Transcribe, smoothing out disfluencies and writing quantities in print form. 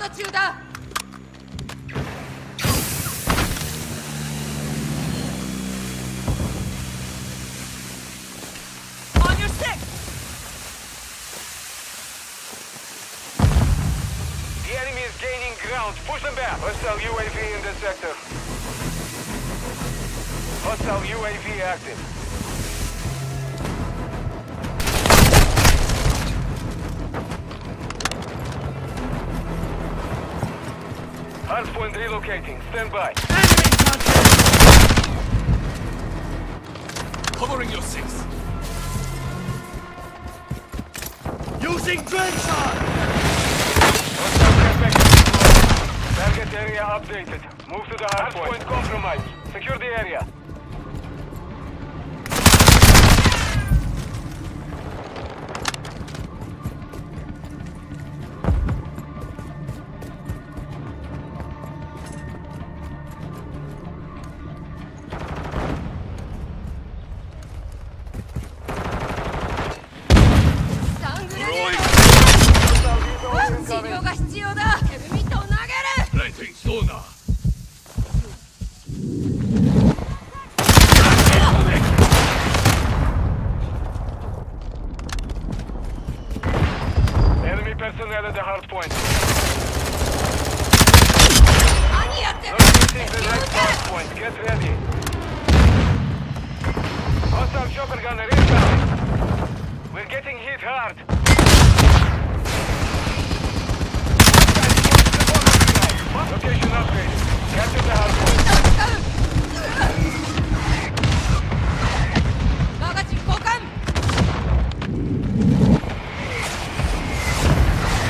中だ。On your six. The enemy is gaining ground. Push them back. Hostile UAV in the sector. Hostile UAV active. Hardpoint relocating. Stand by. Enemy contact. Covering your six. Using dread shot. Hostile jetpack deployed. Target area updated. Move to the hardpoint. Hardpoint compromised. Secure the area. Planting sonar. Enemy personnel at the hardpoint. Locating the next hardpoint. Get ready. Hostile chopper gunner incoming. We're getting hit hard.